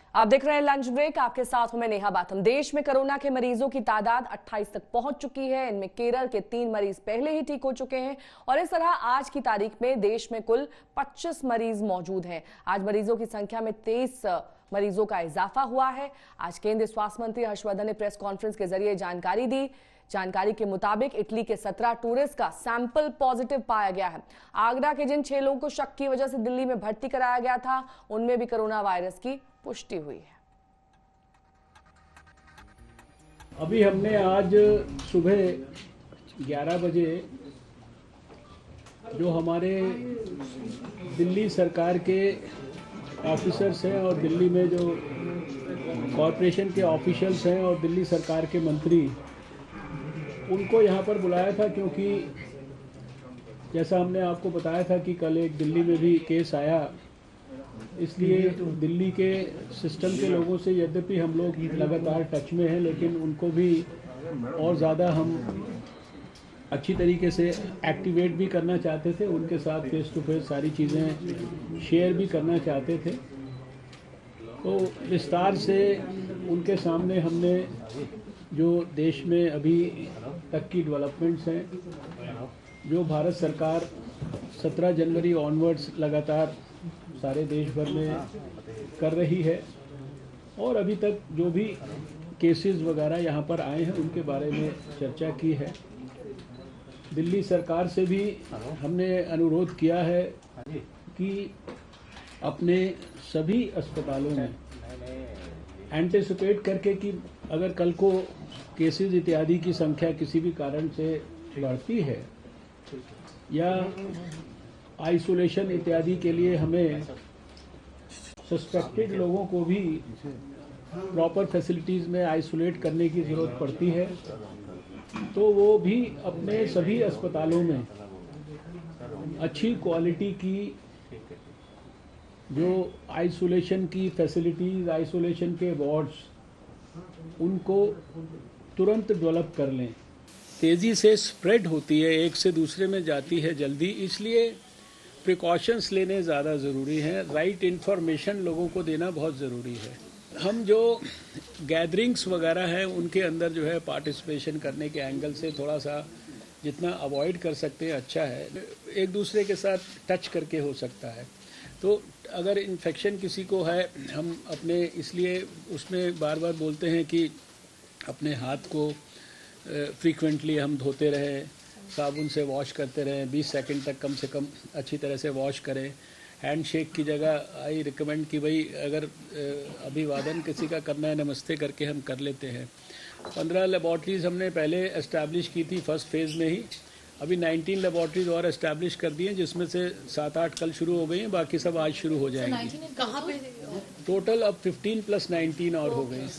आप देख रहे हैं लंच ब्रेक, आपके साथ हूं मैं नेहा बाथम। देश में कोरोना के मरीजों की तादाद 28 तक पहुंच चुकी है। इनमें केरल के 3 मरीज पहले ही ठीक हो चुके हैं और इस तरह आज की तारीख में देश में कुल 25 मरीज मौजूद हैं। आज मरीजों की संख्या में 23 मरीजों का इजाफा हुआ है। आज केंद्रीय स्वास्थ्य मंत्री हर्षवर्धन ने प्रेस कॉन्फ्रेंस के जरिए जानकारी दी। जानकारी के मुताबिक इटली के 17 टूरिस्ट का सैंपल पॉजिटिव पाया गया है। आगरा के जिन 6 लोगों को शक की वजह से दिल्ली में भर्ती कराया गया था, उनमें भी कोरोना वायरस की पुष्टि हुई है। अभी हमने आज सुबह 11 बजे जो हमारे दिल्ली सरकार के ऑफिसर्स हैं और दिल्ली में जो कॉरपोरेशन के ऑफिशियल्स हैं और दिल्ली सरकार के मंत्री, उनको यहाँ पर बुलाया था क्योंकि जैसा हमने आपको बताया था कि कल एक दिल्ली में भी केस आया। इसलिए दिल्ली के सिस्टम के लोगों से यद्यपि हम लोग लगातार टच में हैं, लेकिन उनको भी और ज़्यादा हम अच्छी तरीके से एक्टिवेट भी करना चाहते थे, उनके साथ फेस टू फेस सारी चीज़ें शेयर भी करना चाहते थे। तो विस्तार से उनके सामने हमने जो देश में अभी तक की डेवलपमेंट्स हैं, जो भारत सरकार 17 जनवरी ऑनवर्ड्स लगातार सारे देश भर में कर रही है, और अभी तक जो भी केसेस वगैरह यहाँ पर आए हैं उनके बारे में चर्चा की है। दिल्ली सरकार से भी हमने अनुरोध किया है कि अपने सभी अस्पतालों में एंटिसिपेट करके कि अगर कल को केसेस इत्यादि की संख्या किसी भी कारण से बढ़ती है या आइसोलेशन इत्यादि के लिए हमें सस्पेक्टेड लोगों को भी प्रॉपर फैसिलिटीज़ में आइसोलेट करने की ज़रूरत पड़ती है, तो वो भी अपने सभी अस्पतालों में अच्छी क्वालिटी की जो आइसोलेशन की फैसिलिटीज़, आइसोलेशन के वार्ड्स, उनको तुरंत डेवलप कर लें। तेज़ी से स्प्रेड होती है, एक से दूसरे में जाती है जल्दी, इसलिए प्रिकॉशंस लेने ज़्यादा ज़रूरी हैं। राइट इन्फॉर्मेशन लोगों को देना बहुत ज़रूरी है। हम जो गैदरिंग्स वगैरह हैं उनके अंदर जो है पार्टिसिपेशन करने के एंगल से थोड़ा सा जितना अवॉइड कर सकते हैं अच्छा है। एक दूसरे के साथ टच करके हो सकता है, तो अगर इन्फेक्शन किसी को है, हम अपने इसलिए उसमें बार बार बोलते हैं कि अपने हाथ को फ्रीक्वेंटली हम धोते रहें, साबुन से वॉश करते रहें, 20 सेकंड तक कम से कम अच्छी तरह से वॉश करें। हैंड शेक की जगह आई रिकमेंड कि भाई अगर अभिवादन किसी का करना है, नमस्ते करके हम कर लेते हैं। 15 लेबॉर्ट्रीज़ हमने पहले एस्टैब्लिश की थी फर्स्ट फेज़ में ही। अभी 19 लेबॉर्ट्रीज और एस्टैब्लिश कर दी हैं, जिसमें से 7-8 कल शुरू हो गई हैं, बाकी सब आज शुरू हो जाएंगी। कहाँ पे टोटल अब 15 + 19 और हो गए।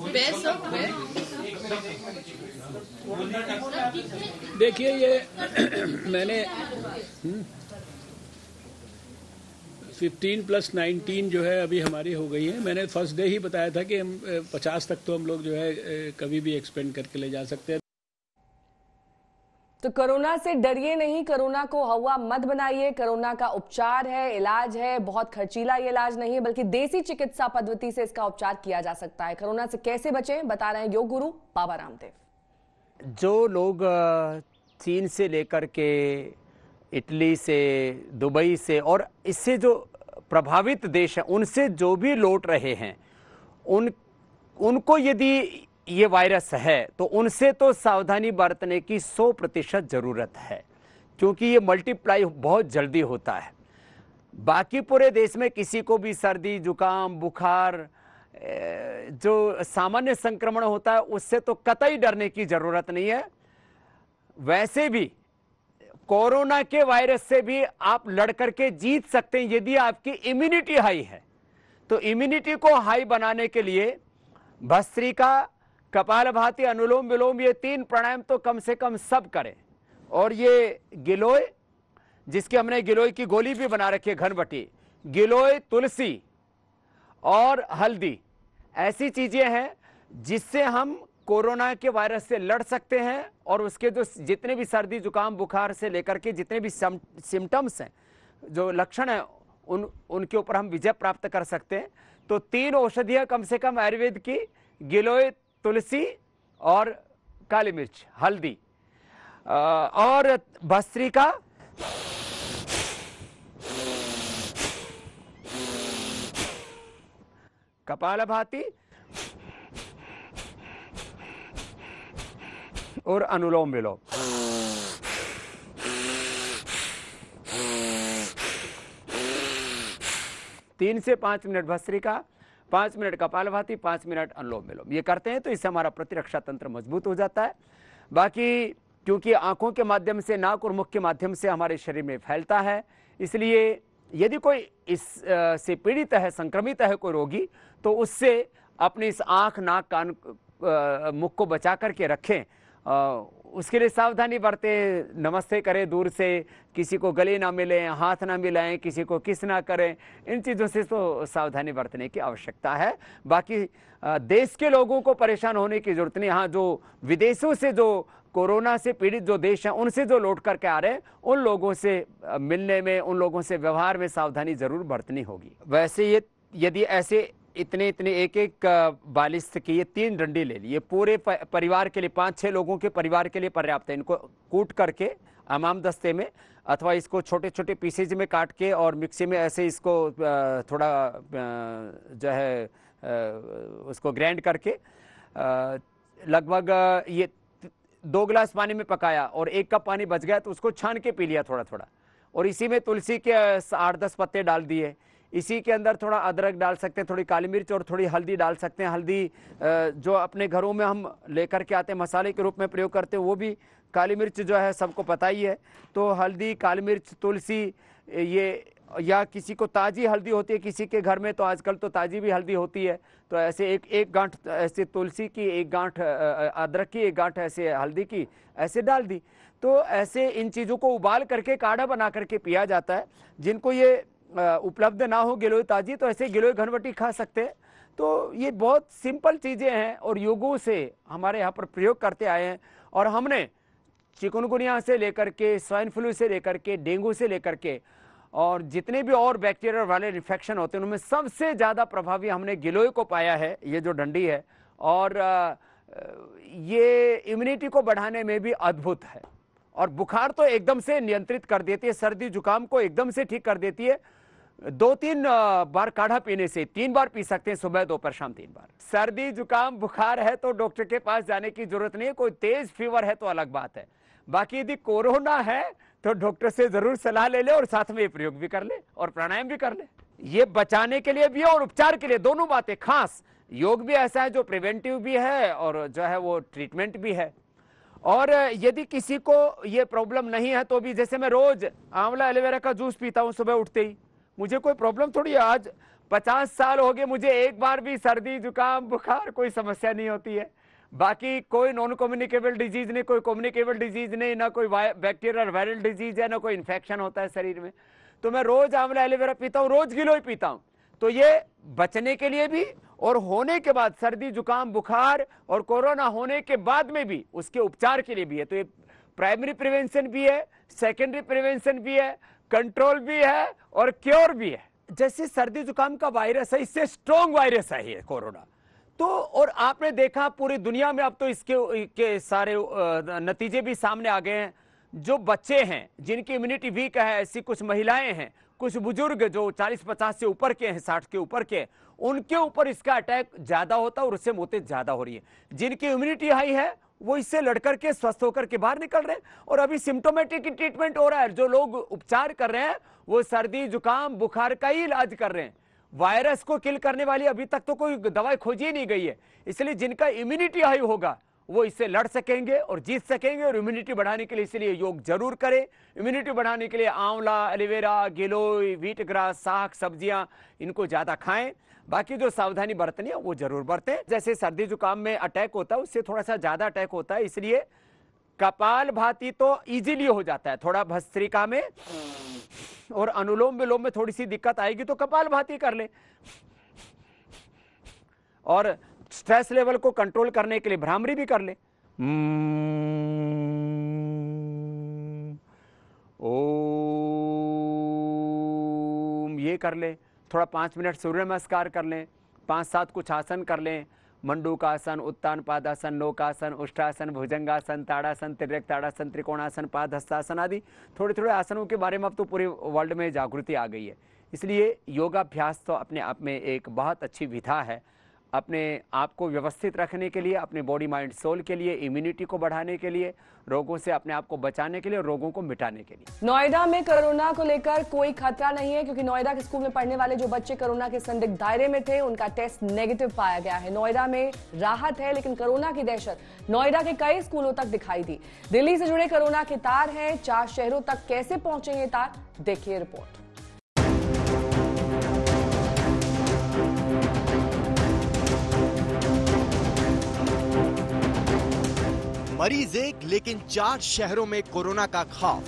देखिए ये मैंने 15 + 19 जो है अभी हमारी हो गई है। मैंने फर्स्ट डे ही बताया था कि हम 50 तक तो हम लोग जो है कभी भी एक्सपेंड करके ले जा सकते हैं। तो कोरोना से डरिए नहीं, कोरोना को हवा मत बनाइए। कोरोना का उपचार है, इलाज है, बहुत खर्चीला ये इलाज नहीं है, बल्कि देसी चिकित्सा पद्धति से इसका उपचार किया जा सकता है। कोरोना से कैसे बचें, बता रहे हैं योग गुरु बाबा रामदेव। जो लोग चीन से लेकर के इटली से, दुबई से और इससे जो प्रभावित देश हैं उनसे जो भी लौट रहे हैं, उनको यदि ये वायरस है तो उनसे तो सावधानी बरतने की 100% ज़रूरत है, क्योंकि ये मल्टीप्लाई बहुत जल्दी होता है। बाकी पूरे देश में किसी को भी सर्दी, जुकाम, बुखार, जो सामान्य संक्रमण होता है उससे तो कतई डरने की ज़रूरत नहीं है। वैसे भी कोरोना के वायरस से भी आप लड़ करके जीत सकते हैं यदि आपकी इम्यूनिटी हाई है। तो इम्यूनिटी को हाई बनाने के लिए भस्त्रिका, कपालभाति, अनुलोम विलोम, ये 3 प्राणायाम तो कम से कम सब करें। और ये गिलोय, जिसकी हमने गिलोय की गोली भी बना रखी है, घनबटी, गिलोय, तुलसी और हल्दी, ऐसी चीजें हैं जिससे हम कोरोना के वायरस से लड़ सकते हैं। और उसके जो जितने भी सर्दी, जुकाम, बुखार से लेकर के जितने भी सिम्टम्स हैं, जो लक्षण हैं, उनके ऊपर हम विजय प्राप्त कर सकते हैं। तो 3 औषधियां कम से कम आयुर्वेद की, गिलोय, तुलसी और काली मिर्च, हल्दी और भस्त्रिका, कपालभाति और अनुलोम विलोम। 3 से 5 minute bhastrika, 5 minute kapalbhati, 5 minute anulom vilom, ये करते हैं तो इससे हमारा प्रतिरक्षा तंत्र मजबूत हो जाता है। बाकी क्योंकि आंखों के माध्यम से, नाक और मुख के माध्यम से हमारे शरीर में फैलता है, इसलिए यदि कोई इस से पीड़ित है, संक्रमित है कोई रोगी, तो उससे अपनी इस आंख, नाक, कान, मुख को बचा करके रखें। उसके लिए सावधानी बरतें, नमस्ते करें दूर से, किसी को गले ना मिलें, हाथ ना मिलाएं, किसी को किस ना करें, इन चीज़ों से तो सावधानी बरतने की आवश्यकता है। बाकी देश के लोगों को परेशान होने की जरूरत नहीं। हाँ, जो विदेशों से जो कोरोना से पीड़ित जो देश हैं, उनसे जो लौट करके आ रहे हैं, उन लोगों से मिलने में, उन लोगों से व्यवहार में सावधानी जरूर बरतनी होगी। वैसे ये यदि ऐसे इतने एक 42 की ये 3 डंडी ले ली, ये पूरे परिवार के लिए, 5-6 लोगों के परिवार के लिए पर्याप्त है। इनको कूट करके हमाम दस्ते में, अथवा इसको छोटे छोटे पीसेज में काट के और मिक्सी में ऐसे इसको थोड़ा जो है उसको ग्राइंड करके लगभग ये 2 गिलास पानी में पकाया और 1 कप पानी बच गया तो उसको छान के पी लिया थोड़ा थोड़ा। और इसी में तुलसी के 8-10 पत्ते डाल दिए। इसी के अंदर थोड़ा अदरक डाल सकते हैं, थोड़ी काली मिर्च और थोड़ी हल्दी डाल सकते हैं। हल्दी जो अपने घरों में हम लेकर के आते हैं, मसाले के रूप में प्रयोग करते हैं, वो भी काली मिर्च जो है सबको पता ही है। तो हल्दी, काली मिर्च, तुलसी, ये, या किसी को ताज़ी हल्दी होती है किसी के घर में, तो आजकल तो ताज़ी भी हल्दी होती है, तो ऐसे एक गांठ ऐसे तुलसी की, 1 गांठ अदरक की, 1 गांठ ऐसे हल्दी की ऐसे डाल दी। तो ऐसे इन चीज़ों को उबाल करके काढ़ा बना करके पिया जाता है। जिनको ये उपलब्ध ना हो गिलोय ताजी, तो ऐसे गिलोय घनवटी खा सकते हैं। तो ये बहुत सिंपल चीज़ें हैं और युगों से हमारे यहाँ पर प्रयोग करते आए हैं। और हमने चिकनगुनिया से लेकर के, स्वाइन फ्लू से लेकर के, डेंगू से लेकर के, और जितने भी और बैक्टीरियल वाले इन्फेक्शन होते हैं, उनमें सबसे ज़्यादा प्रभावी हमने गिलोय को पाया है, ये जो डंडी है। और ये इम्यूनिटी को बढ़ाने में भी अद्भुत है। और बुखार तो एकदम से नियंत्रित कर देती है, सर्दी जुकाम को एकदम से ठीक कर देती है। 2-3 बार काढ़ा पीने से, 3 बार पी सकते हैं, सुबह, दोपहर, शाम 3 बार। सर्दी जुकाम बुखार है तो डॉक्टर के पास जाने की जरूरत नहीं है। कोई तेज फीवर है तो अलग बात है। बाकी यदि कोरोना है तो डॉक्टर से जरूर सलाह ले ले और साथ में प्रयोग भी कर ले और प्राणायाम भी कर ले। ये बचाने के लिए भी है और उपचार के लिए, दोनों बातें। खास योग भी ऐसा है जो प्रिवेंटिव भी है और जो है वो ट्रीटमेंट भी है। और यदि किसी को ये प्रॉब्लम नहीं है तो भी, जैसे मैं रोज आंवला एलोवेरा का जूस पीता हूं सुबह उठते ही, मुझे कोई प्रॉब्लम थोड़ी है। आज 50 साल हो गए, मुझे एक बार भी सर्दी जुकाम बुखार कोई समस्या नहीं होती है। बाकी कोई नॉन कम्युनिकेबल डिजीज नहीं, कोई कम्युनिकेबल डिजीज नहीं, ना कोई बैक्टीरियल वायरल डिजीज है, ना कोई इन्फेक्शन होता है शरीर में। तो मैं रोज आंवला एलोवेरा पीता हूँ, रोज गिलोय पीता हूँ। तो ये बचने के लिए भी और होने के बाद, सर्दी जुकाम बुखार और कोरोना होने के बाद में भी उसके उपचार के लिए भी है। तो ये प्राइमरी प्रिवेंशन भी है, सेकेंडरी प्रिवेंशन भी है, कंट्रोल भी है और क्योर भी है। जैसे सर्दी जुकाम का वायरस है, इससे स्ट्रॉन्ग वायरस है ये कोरोना। तो और आपने देखा पूरी दुनिया में अब तो इसके सारे नतीजे भी सामने आ गए हैं। जो बच्चे हैं जिनकी इम्यूनिटी वीक है, ऐसी कुछ महिलाएं हैं, कुछ बुजुर्ग जो 40-50 से ऊपर के हैं, 60 के ऊपर के, उनके ऊपर इसका अटैक ज्यादा होता है और उससे मौतें ज्यादा हो रही है। जिनकी इम्यूनिटी हाई है वो इससे लड़कर के स्वस्थ होकर के बाहर निकल रहे हैं। और अभी सिम्टोमेटिक ट्रीटमेंट हो रहा है। जो लोग उपचार कर रहे हैं वो सर्दी जुकाम बुखार का ही इलाज कर रहे हैं। वायरस को किल करने वाली अभी तक तो कोई दवाई खोजी नहीं गई है। इसलिए जिनका इम्यूनिटी हाई होगा वो इससे लड़ सकेंगे और जीत सकेंगे। और इम्यूनिटी बढ़ाने के लिए इसलिए योग जरूर करें। इम्यूनिटी बढ़ाने के लिए आंवला, एलोवेरा, गिलोय, व्हीट ग्रास, साग सब्जियां, इनको ज्यादा खाएं। बाकी जो सावधानी बरतनी है वो जरूर बरतें। जैसे सर्दी जुकाम में अटैक होता है, उससे थोड़ा सा ज्यादा अटैक होता है, इसलिए कपालभाति तो इजीली हो जाता है। थोड़ा भस्त्रिका में और अनुलोम विलोम में थोड़ी सी दिक्कत आएगी तो कपालभाति कर ले। और स्ट्रेस लेवल को कंट्रोल करने के लिए भ्रामरी भी कर ले। ओम, ये कर ले। थोड़ा 5 मिनट सूर्य नमस्कार कर लें, 5-7 कुछ आसन कर लें, मंडूकासन, उत्तान पादासन, नौकासन, उष्टासन, भुजंगासन, ताड़ासन, तिर्यक ताड़ासन, त्रिकोणासन, पादहस्तासन आदि थोड़े थोड़े आसनों के बारे में अब तो पूरे वर्ल्ड में जागृति आ गई है। इसलिए योगाभ्यास तो अपने आप में एक बहुत अच्छी विधा है अपने आप को व्यवस्थित रखने के लिए, अपने बॉडी माइंड सोल के लिए, इम्यूनिटी को बढ़ाने के लिए, रोगों से अपने आप को बचाने के लिए और रोगों को मिटाने के लिए। नोएडा में कोरोना को लेकर कोई खतरा नहीं है, क्योंकि नोएडा के स्कूल में पढ़ने वाले जो बच्चे कोरोना के संदिग्ध दायरे में थे उनका टेस्ट नेगेटिव पाया गया है। नोएडा में राहत है, लेकिन कोरोना की दहशत नोएडा के कई स्कूलों तक दिखाई दी। दिल्ली से जुड़े कोरोना के तार हैं, 4 शहरों तक कैसे पहुंचे ये तार, देखिए रिपोर्ट। मरीज एक, लेकिन 4 शहरों में कोरोना का खौफ।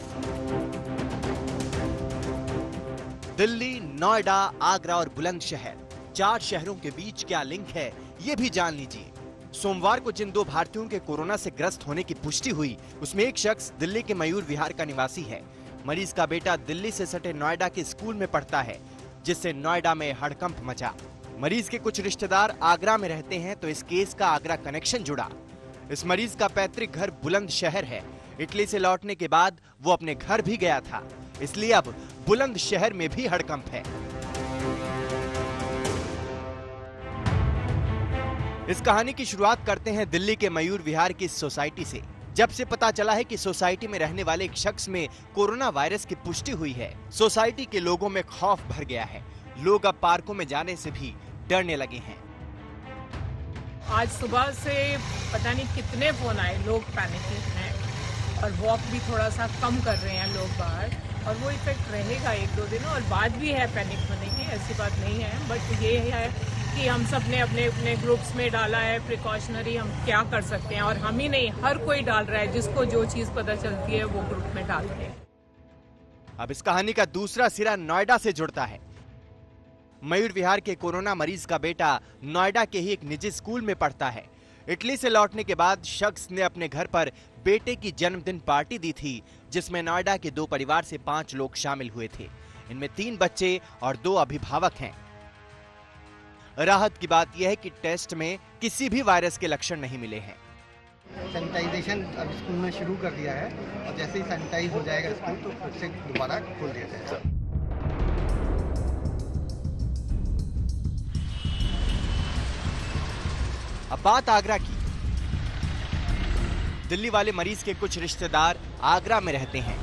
दिल्ली, नोएडा, आगरा और बुलंदशहर, 4 शहरों के बीच क्या लिंक है, ये भी जान लीजिए। सोमवार को जिन 2 भारतीयों के कोरोना से ग्रस्त होने की पुष्टि हुई, उसमें एक शख्स दिल्ली के मयूर विहार का निवासी है। मरीज का बेटा दिल्ली से सटे नोएडा के स्कूल में पढ़ता है, जिससे नोएडा में हड़कंप मचा। मरीज के कुछ रिश्तेदार आगरा में रहते हैं, तो इस केस का आगरा कनेक्शन जुड़ा। इस मरीज का पैतृक घर बुलंदशहर है। इटली से लौटने के बाद वो अपने घर भी गया था, इसलिए अब बुलंदशहर में भी हड़कंप है। इस कहानी की शुरुआत करते हैं दिल्ली के मयूर विहार की सोसाइटी से। जब से पता चला है कि सोसाइटी में रहने वाले एक शख्स में कोरोना वायरस की पुष्टि हुई है, सोसाइटी के लोगों में खौफ भर गया है। लोग अब पार्कों में जाने से भी डरने लगे हैं। आज सुबह से पता नहीं कितने फोन आए, लोग पैनिक हैं और वॉक भी थोड़ा सा कम कर रहे हैं लोग बाहर, और वो इफेक्ट रहेगा 1-2 दिन और बाद भी है पैनिक होने की, ऐसी बात नहीं है। बट ये है कि हम सब ने अपने अपने ग्रुप्स में डाला है प्रिकॉशनरी, हम क्या कर सकते हैं, और हम ही नहीं, हर कोई डाल रहा है, जिसको जो चीज पता चलती है वो ग्रुप में डाल रहे हैं। अब इस कहानी का दूसरा सिरा नोएडा से जुड़ता है। मयूर विहार के कोरोना मरीज का बेटा नोएडा के ही एक निजी स्कूल में पढ़ता है। इटली से लौटने के बाद शख्स ने अपने घर पर बेटे की जन्मदिन पार्टी दी थी, जिसमें नोएडा के 2 परिवार से 5 लोग शामिल हुए थे। इनमें 3 बच्चे और 2 अभिभावक हैं। राहत की बात यह है कि टेस्ट में किसी भी वायरस के लक्षण नहीं मिले हैं। सैनिटाइजेशन अब स्कूल में शुरू कर दिया है, और जैसे ही सैनिटाइज हो जाएगा स्कूल तो फिर से दोबारा खोल दिया जाएगा। अब बात आगरा की। दिल्ली वाले मरीज के कुछ रिश्तेदार आगरा में रहते हैं।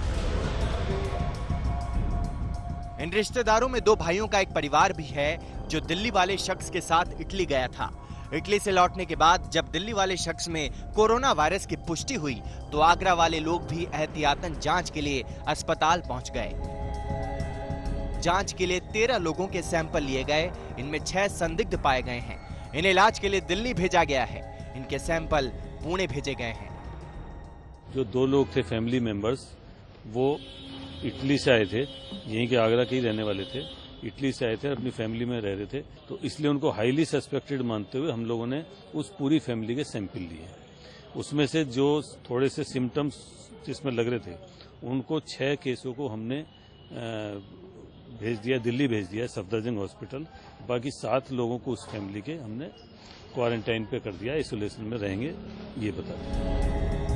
इन रिश्तेदारों में 2 भाइयों का एक परिवार भी है, जो दिल्ली वाले शख्स के साथ इटली गया था। इटली से लौटने के बाद जब दिल्ली वाले शख्स में कोरोना वायरस की पुष्टि हुई, तो आगरा वाले लोग भी एहतियातन जांच के लिए अस्पताल पहुंच गए। जांच के लिए 13 लोगों के सैंपल लिए गए। इनमें 6 संदिग्ध पाए गए हैं। इन्हें इलाज के लिए दिल्ली भेजा गया है। इनके सैंपल पुणे भेजे गए हैं। जो 2 लोग थे फैमिली मेंबर्स, वो इटली से आए थे, यहीं के आगरा के ही रहने वाले थे। इटली से आए थे, अपनी फैमिली में रह रहे थे, तो इसलिए उनको हाईली सस्पेक्टेड मानते हुए हम लोगों ने उस पूरी फैमिली के सैंपल लिए। उसमें से जो थोड़े से सिम्टम्स जिसमें लग रहे थे, उनको 6 केसों को हमने भेज दिया, दिल्ली भेज दिया सफदरजंग हॉस्पिटल। बाकी 7 लोगों को उस फैमिली के हमने क्वारंटाइन पे कर दिया, आइसोलेशन में रहेंगे, ये बता दिया।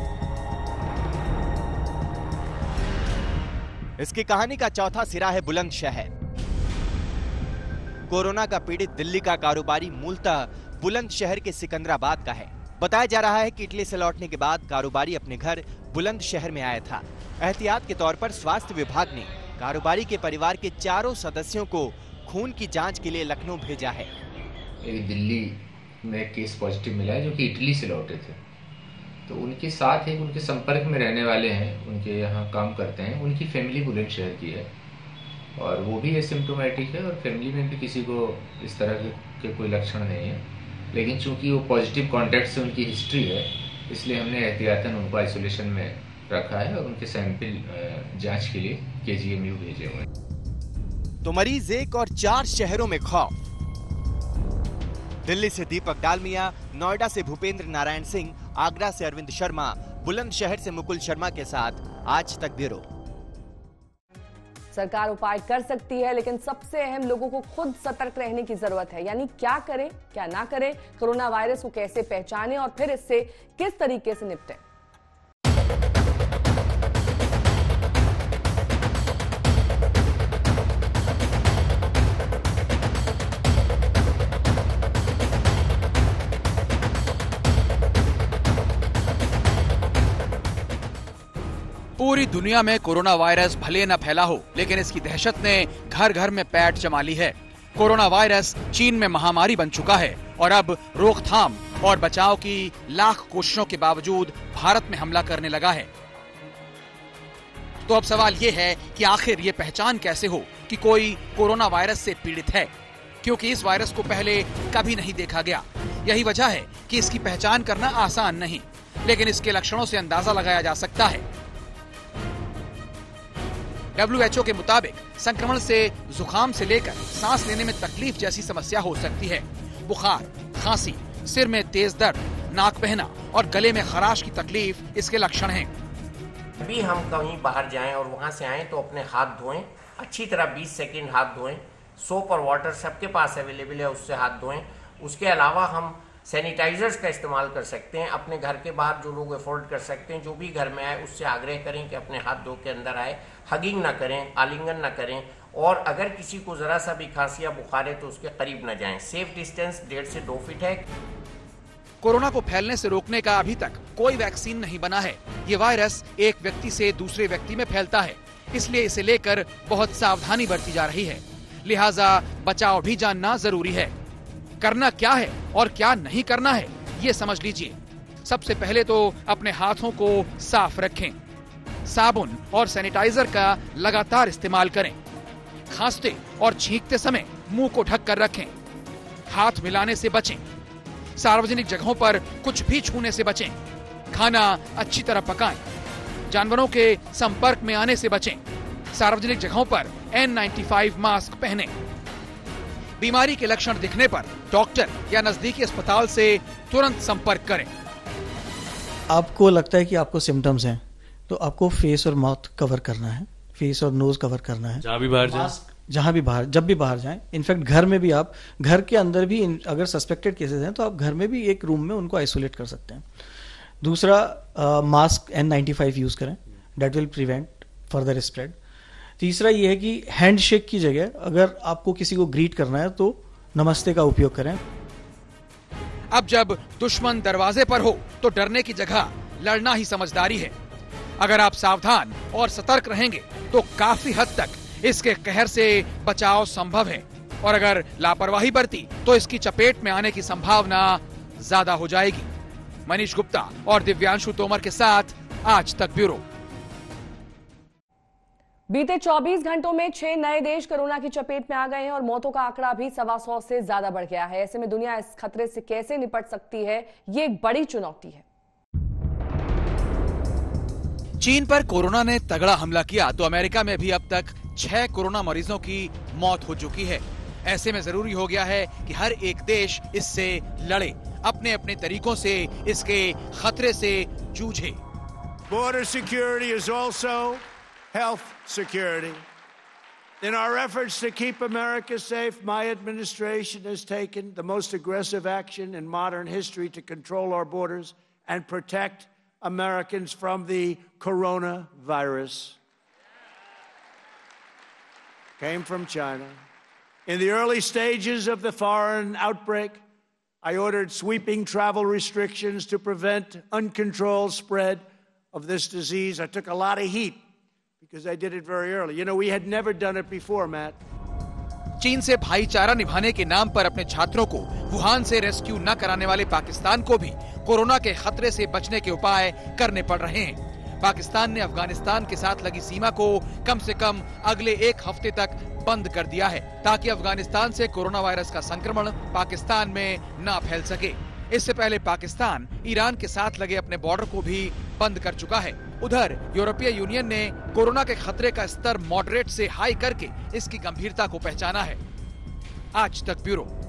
इसकी कहानी का चौथा सिरा है बुलंदशहर। कोरोना का पीड़ित दिल्ली का कारोबारी मूलतः बुलंदशहर के सिकंदराबाद का है। बताया जा रहा है कि इटली से लौटने के बाद कारोबारी अपने घर बुलंदशहर में आया था। एहतियात के तौर पर स्वास्थ्य विभाग ने कारोबारी के परिवार के 4 सदस्यों को खून की जांच के लिए लखनऊ भेजा है। एक दिल्ली में केस पॉजिटिव मिला है, जो कि इटली से लौटे थे, तो उनके साथ एक उनके संपर्क में रहने वाले हैं, उनके यहाँ काम करते हैं, उनकी फैमिली बुलंदशहर की है और वो भी एसिम्प्टोमेटिक है, और फैमिली में भी किसी को इस तरह के कोई लक्षण नहीं है। लेकिन चूंकि वो पॉजिटिव कॉन्टैक्ट से उनकी हिस्ट्री है, इसलिए हमने एहतियातन उनको आइसोलेशन में रखा है और उनके सैंपल जांच के लिए KGMU भेजे हुए हैं। तो मरीज 1 और 4 शहरों में खौफ। दिल्ली से दीपक डालमिया, नोएडा से भूपेंद्र नारायण सिंह, आगरा से अरविंद शर्मा, बुलंदशहर से मुकुल शर्मा के साथ आज तक ब्यूरो। सरकार उपाय कर सकती है, लेकिन सबसे अहम लोगों को खुद सतर्क रहने की जरूरत है। यानी क्या करें, क्या ना करें, कोरोना वायरस को कैसे पहचानें और फिर इससे किस तरीके से निपटें। पूरी दुनिया में कोरोना वायरस भले न फैला हो, लेकिन इसकी दहशत ने घर घर में पैठ जमा ली है। कोरोना वायरस चीन में महामारी बन चुका है और अब रोकथाम और बचाव की लाख कोशिशों के बावजूद भारत में हमला करने लगा है। तो अब सवाल ये है कि आखिर ये पहचान कैसे हो कि कोई कोरोना वायरस से पीड़ित है, क्योंकि इस वायरस को पहले कभी नहीं देखा गया। यही वजह है कि इसकी पहचान करना आसान नहीं, लेकिन इसके लक्षणों से अंदाजा लगाया जा सकता है। WHO के मुताबिक संक्रमण से जुकाम से लेकर सांस लेने में तकलीफ जैसी समस्या हो सकती है। बुखार, खांसी, सिर में तेज दर्द, नाक बहना और गले में खराश की तकलीफ इसके लक्षण हैं। भी हम कहीं बाहर जाएं और वहां से आएं तो अपने हाथ धोएं, अच्छी तरह 20 सेकंड हाथ धोएं। सोप और वाटर सबके पास अवेलेबल है, उससे हाथ धोएं। उसके अलावा हम सैनिटाइजर्स का इस्तेमाल कर सकते हैं। अपने घर के बाहर जो लोग अफोर्ड कर सकते हैं, जो भी घर में आए उससे आग्रह करें कि अपने हाथ धो के अंदर आए। हगिंग ना करें, आलिंगन ना करें, और अगर किसी को जरा सा भी खांसी या बुखार है तो उसके करीब न जाएं। सेफ डिस्टेंस 1.5 से 2 फीट है। कोरोना को फैलने से रोकने का अभी तक कोई वैक्सीन नहीं बना है। ये वायरस एक व्यक्ति से दूसरे व्यक्ति में फैलता है, इसलिए इसे लेकर बहुत सावधानी बरती जा रही है। लिहाजा बचाव भी जानना जरूरी है। करना क्या है और क्या नहीं करना है, ये समझ लीजिए। सबसे पहले तो अपने हाथों को साफ रखें। साबुन और सैनिटाइजर का लगातार इस्तेमाल करें। खांसते और छींकते समय मुंह को ढक कर रखें। हाथ मिलाने से बचें। सार्वजनिक जगहों पर कुछ भी छूने से बचें। खाना अच्छी तरह पकाएं। जानवरों के संपर्क में आने से बचें। सार्वजनिक जगहों पर N95 मास्क पहनें। बीमारी के लक्षण दिखने पर डॉक्टर या नजदीकी अस्पताल से तुरंत संपर्क करें। आपको लगता है कि आपको सिम्टम्स हैं तो आपको फेस और माउथ कवर करना है, फेस और नोज कवर करना है। जहाँ भी बाहर जाएं, जहाँ भी बाहर, जब भी बाहर जाएं। इनफैक्ट घर में भी, आप घर के अंदर भी अगर सस्पेक्टेड केसेस हैं तो आप घर में भी एक रूम में उनको आइसोलेट कर सकते हैं। दूसरा, मास्क N95 यूज करें, that will prevent further spread. तीसरा ये है कि हैंडशेक की जगह अगर आपको किसी को ग्रीट करना है तो नमस्ते का उपयोग करें। अब जब दुश्मन दरवाजे पर हो तो डरने की जगह लड़ना ही समझदारी है। अगर आप सावधान और सतर्क रहेंगे तो काफी हद तक इसके कहर से बचाव संभव है, और अगर लापरवाही बरती तो इसकी चपेट में आने की संभावना ज्यादा हो जाएगी। मनीष गुप्ता और दिव्यांशु तोमर के साथ आज तक ब्यूरो। बीते 24 घंटों में 6 नए देश कोरोना की चपेट में आ गए हैं और मौतों का आंकड़ा भी 125 से ज्यादा बढ़ गया है। ऐसे में दुनिया इस खतरे से कैसे निपट सकती है, ये एक बड़ी चुनौती है। चीन पर कोरोना ने तगड़ा हमला किया तो अमेरिका में भी अब तक 6 कोरोना मरीजों की मौत हो चुकी है। ऐसे में जरूरी हो गया है कि हर एक देश इससे लड़े, अपने अपने तरीकों से इसके खतरे से जूझे। Border security is also health security. In our efforts to keep America safe, my administration has taken the most aggressive action in modern history to control our borders and protect Americans from the coronavirus. Came from China. In the early stages of the foreign outbreak, I ordered sweeping travel restrictions to prevent uncontrolled spread of this disease. I took a lot of heat because I did it very early. You know, we had never done it before, Matt. चीन से भाईचारा निभाने के नाम पर अपने छात्रों को वुहान से रेस्क्यू न कराने वाले पाकिस्तान को भी कोरोना के खतरे से बचने के उपाय करने पड़ रहे हैं। पाकिस्तान ने अफगानिस्तान के साथ लगी सीमा को कम से कम अगले 1 हफ्ते तक बंद कर दिया है, ताकि अफगानिस्तान से कोरोना वायरस का संक्रमण पाकिस्तान में न फैल सके। इससे पहले पाकिस्तान ईरान के साथ लगे अपने बॉर्डर को भी बंद कर चुका है। उधर यूरोपीय यूनियन ने कोरोना के खतरे का स्तर मॉडरेट से हाई करके इसकी गंभीरता को पहचाना है। आज तक ब्यूरो।